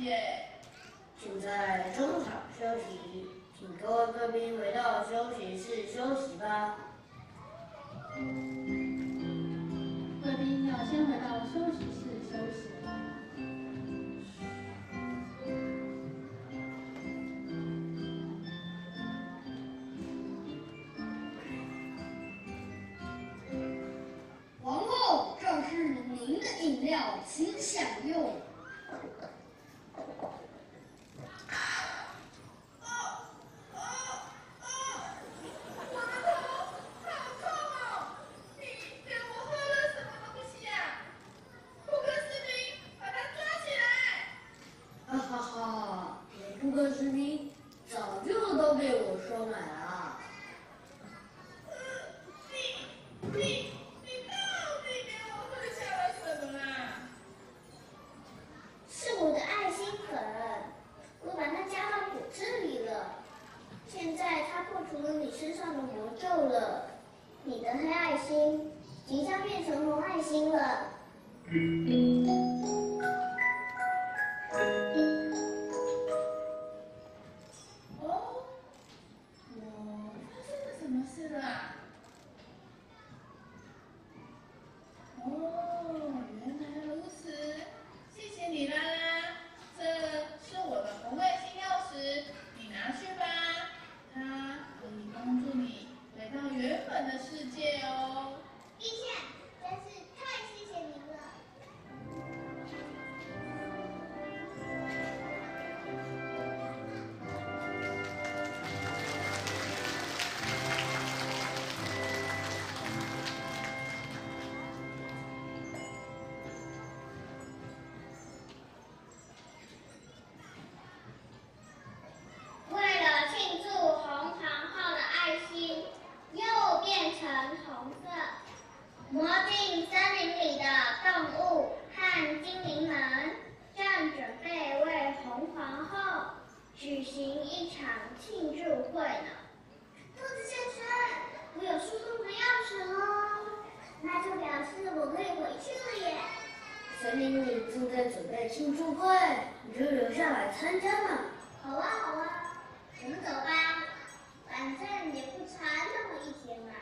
耶。 现在中场休息，请各位贵宾回到休息室休息吧。 贵宾要先回到休息室休息。 皇后，这是您的饮料，请享用。 哈哈哈！连顾客士兵早就都被我收买了啊！ 你到底给我喝下了什么啊？ 是我的爱心粉，我把它加到果汁里了。现在它破除了你身上的魔咒了，你的黑爱心即将变成红爱心了。 哦，我发生了什么事啦？哦，原来如此，谢谢你，拉拉。这是我的红爱心钥匙，你拿去吧，它可以帮助你回到原本的世界哦。 陛下，真是太谢谢您了。为了庆祝红皇后的爱心又变成红色，魔镜森林里的动物和精灵们正准备为红皇后举行一场庆祝会呢。兔子先生，我有书中的钥匙哦，那就表示我可以回去了耶。 森林里正在准备庆祝会，你就留下来参加嘛。 好啊，好啊，我们走吧，反正也不差那么一天嘛。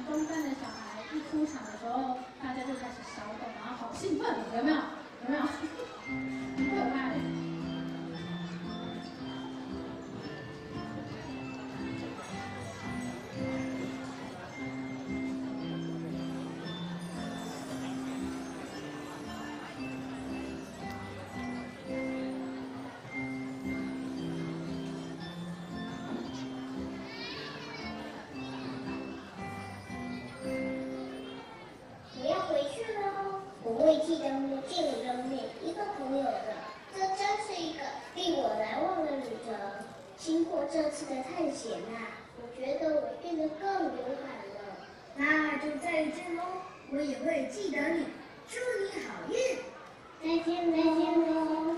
中班的小孩一出场的时候，大家就开始骚动，然后好兴奋，有没有？有没有？很可爱。 我会记得我见了每一个朋友的，这真是一个令我难忘的旅程。经过这次的探险啊，我觉得我变得更勇敢了。 那就再见喽，我也会记得你，祝你好运。 再见，再见喽。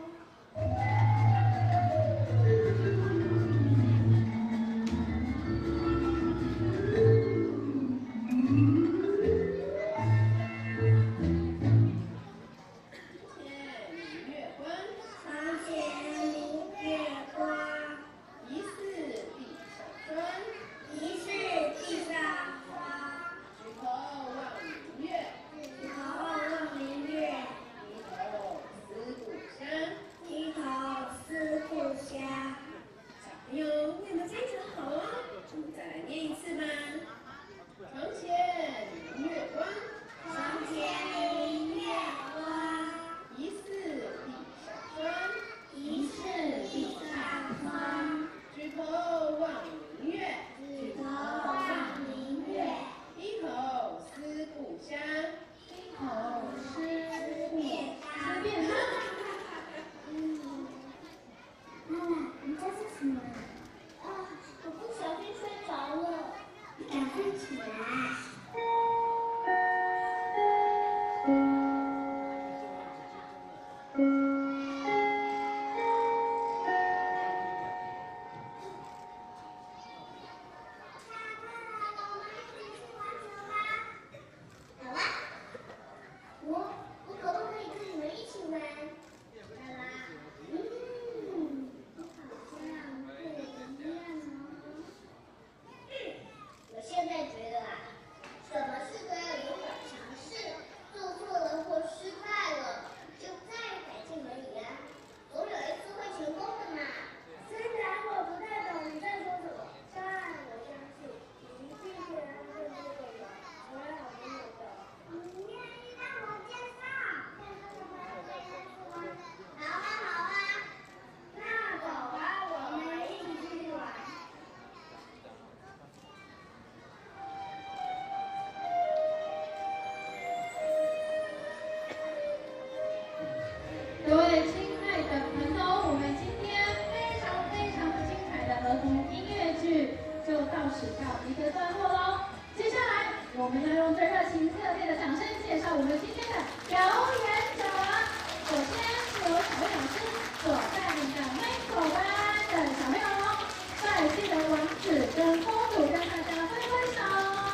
各位亲爱的朋友，我们今天非常的精彩的儿童音乐剧就到此告一个段落喽。接下来，我们要用最热情热烈的掌声介绍我们今天的表演者。首先是由小魏老师所带领的Michael班的小朋友，帅气的王子跟公主跟大家挥挥手，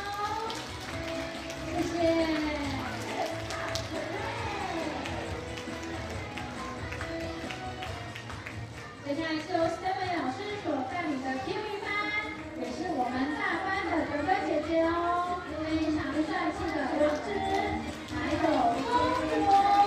谢谢。接下来是由 Steven 老师所带领的 Kiwi 班，也是我们大班的哥哥姐姐哦，非常帅气的王子，还有公主。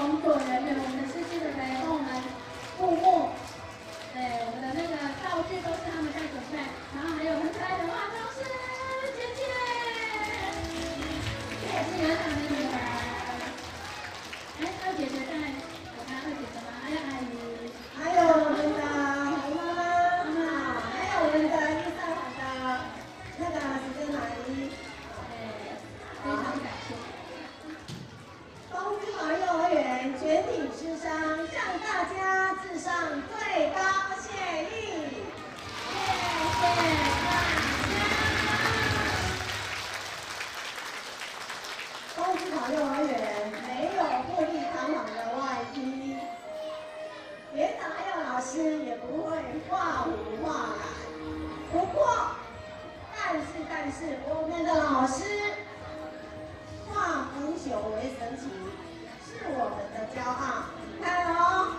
工作人员，我们的司机的人帮我们布幕，对，我们的那个道具都是他们在准备，然后还有很可爱的化妆师姐姐，这也是园长的女儿。哎，二姐姐在，我看二姐姐吗？还有阿姨， 还有我们的红妈妈，还有我们的绿色好的那个时间阿姨， 非常感谢。 东之华幼儿园全体师生向大家致上最高谢意，谢谢大家。东之华幼儿园没有富丽堂皇的外衣，园长还有老师也不会画虎画懒。不过，但是我们的老师化腐朽为神奇，是我们的骄傲。你看哦，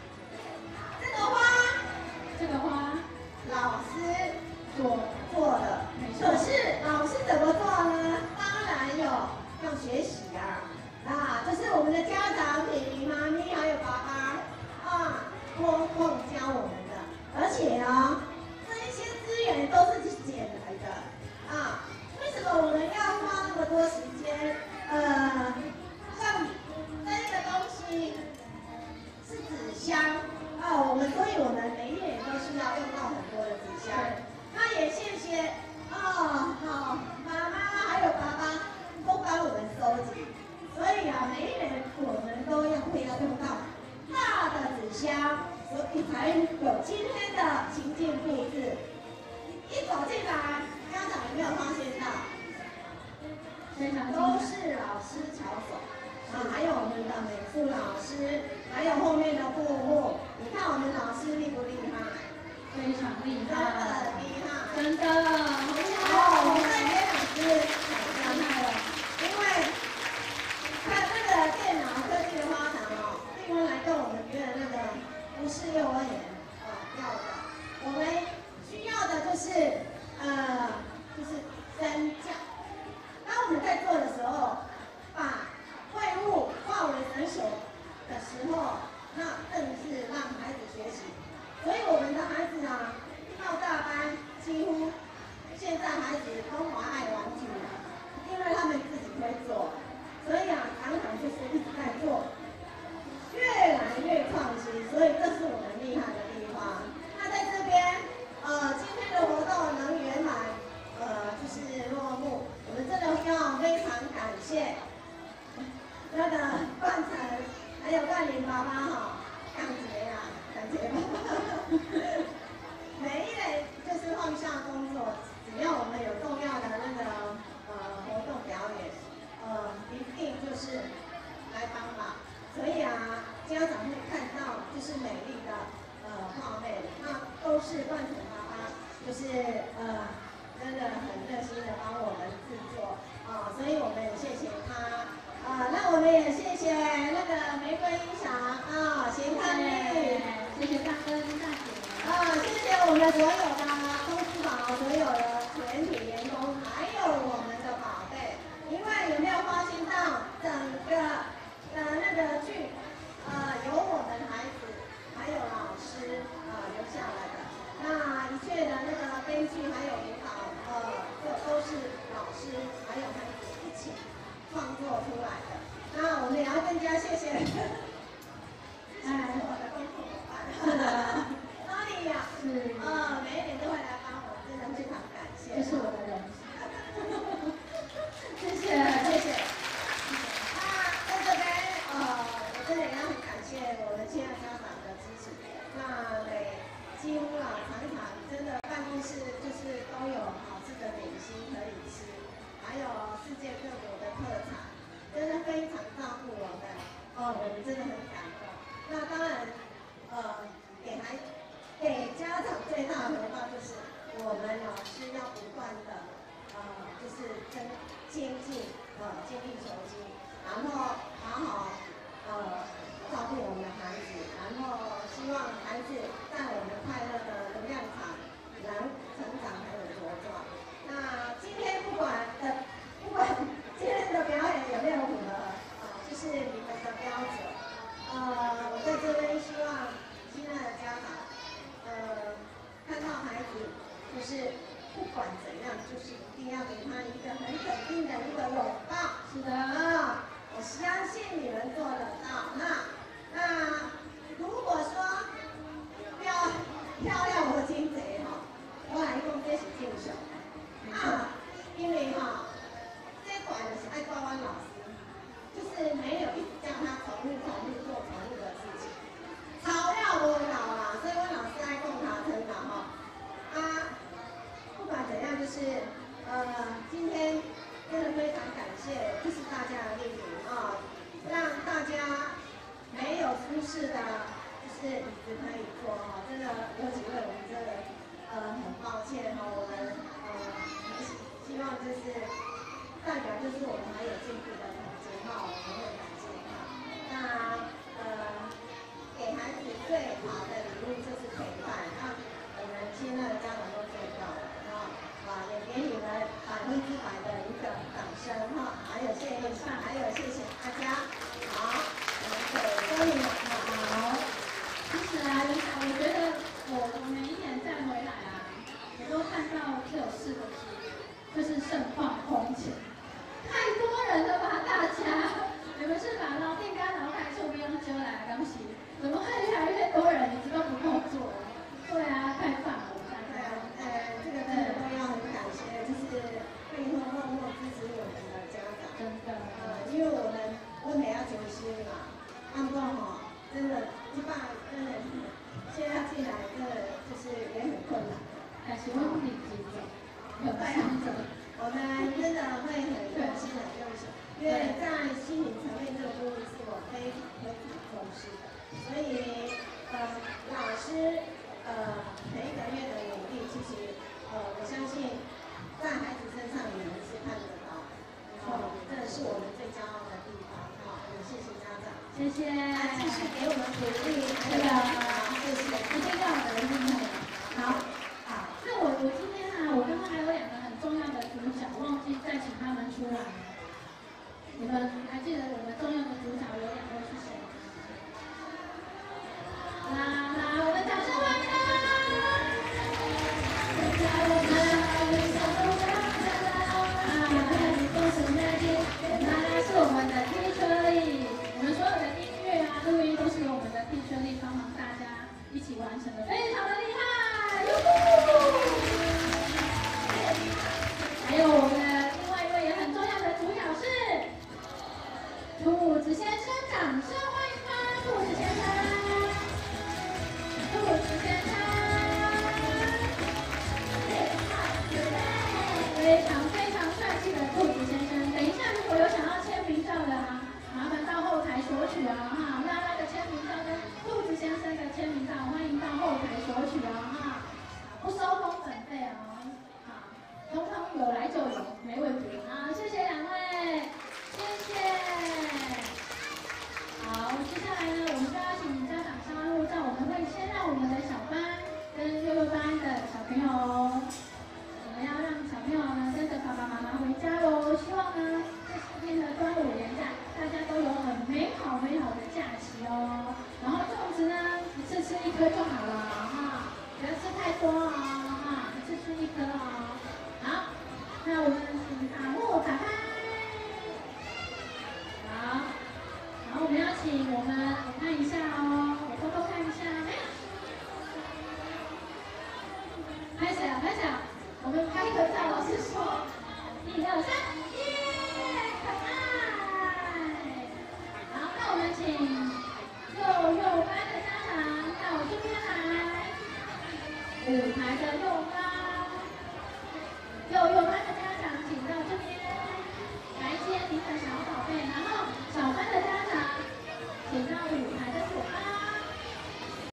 这个花，老师做的，可是老师怎么做呢？当然要学习啊！这是我们的家长品妈咪还有爸爸托梦教我们的，而且这一些资源都是捡来的为什么我们要花那么多时间？像这个东西是纸箱所以我们每一年都是要用到很多的纸箱。那也谢谢好妈妈还有爸爸都帮我们收集，所以每一年我们都会要用到大的纸箱，所以才有今天的情境布置。一走进来，家长有没有发现到？都是老师巧手还有我们的美术老师，还有后面的布幕。你看我们老师厉不厉害？ 非常厉害， 真的厉害， 真的我们的袁老师很厉害了，因为看那个电脑科技的花堂另外来跟我们约的那个不是幼儿园要的，我们需要的就是身教。当我们在做的时候，把会物化为神手的时候，那更是让孩子学习。所以我们的孩子到大班几乎现在孩子都蛮爱玩具的，因为他们自己会做，所以常常就是一直在做，越来越创新。所以这是我们厉害的地方。那在这边今天的活动能圆满就是落幕，我们真的要非常感谢那个冠城还有冠霖爸爸感谢爸爸每一人就是放下工作，只要我们有重要的那个活动表演一定就是来帮忙。所以家长会看到就是美丽的画面，那都是冠城爸爸就是真的很热心的帮我们制作所以我们也谢谢他那我们也谢谢那个玫瑰音响贤康丽， 谢谢大哥大姐， 谢谢我们所有的公司宝所有的全体员工，还有我们的宝贝。因为有没有发现到整个那个剧有我们孩子还有老师留下来的，那一切的那个编剧还有引导都是老师还有孩子一起创作出来的。那我们也要更加谢谢我的工作伙伴，哪里呀？每一年都会来帮我，真的非常感谢。 这是我的荣幸，谢谢。 在这边我真的也要很感谢我们亲爱家长的支持。那几乎常常真的办公室就是都有好吃的点心可以吃，还有世界各国的特产，真的非常照顾我们我们真的很感动。那当然给家长最大的回报就是我们老师要不断的就是精益求精，然后好好照顾我们的孩子，然后希望孩子在我们快乐的能量场能成长还有茁壮。那今天不管今天的表演有没有符合就是你们的标准就是不管怎样，就是一定要给他一个很肯定的一个拥抱。 是的啊，我相信你们做得到。那如果说漂亮无金贼哈，我来讲这是正常啊，因为哈，这款就是爱乖乖老师，就是没有一直叫他重复做重复的事情，草料无老啦，所以我老师爱讲他真的哈啊，不管怎样就是今天真的非常感谢，就是大家的莅临啊，让大家没有舒适的。是椅子可以坐哈，真的有几位我们真的很抱歉哈，我们希望就是代表就是我们还有进步的空间哈，我们会感谢他。那给孩子最好的礼物就是陪伴，那我们亲爱的家长都做到了哈，也给你们100%的一个掌声哈，还有谢谢还有谢谢大家，好，我们给周宇好。 其实啊，我觉得我每一年再回来啊，我都看到只有4个字，就是盛况空前。太多人了吧，大家？你们是把老店跟老太出兵揪来的东西，怎么会越来越多人一直都不够做？对啊，太棒了！ 对啊，这个真的都要很感谢，就是背后默默支持我们的家长。 真的， 因为我们也要求新嘛，按过哈，真的。一般真的现在进来，真的就是也很困难。 但是我们理解者，有想者， 我们真的会很用心的用心，因为在心理层面这个部分是我非常重视的，所以老师每一个月的努力，其实我相信在孩子身上你们是看得到的，这是我们最骄傲的地方。好，我们谢谢家长。 谢谢， 继续给我们鼓励， 谢谢，一定要的，一定要的。好，那我今天啊，我刚刚还有2个很重要的主角，忘记再请他们出来。你们还记得我们重要的主角有2位是谁？我们掌声欢迎！是我们的 teacher Lee， 我们所有的音乐啊、录音都是由我们的 teacher Lee 帮忙大家一起完成的，非常的厉害！还有我们的另外一位也很重要的主角是兔子先生，掌声欢迎他，兔子先生，兔子先生，非常帅气的兔子先生。等一下，如果有想要签名照的啊，麻烦到后台索取啊哈，拉拉的签名照跟兔子先生的签名照，欢迎到后台索取啊哈，不收工本费哦，好，通通有来就有，没问题啊，谢谢2位，谢谢。好，接下来呢，我们就要请家长上入照，我们会先让我们的小班跟幼幼班的小朋友。我们要让小朋友呢跟着爸爸妈妈回家喽。希望呢这4天的端午连假，大家都有很美好的假期哦。然后粽子呢，一次吃1颗就好了哈，不要吃太多哦哈，一次吃1颗哦。好，那我们请卡木卡开。好，然后我们要请我看一下哦，我偷偷看一下，拍谁啊？拍谁啊？我们拍合照，老师说，1、2、3，耶，可爱。好，那我们请幼幼班的家长到这边来，舞台的右方。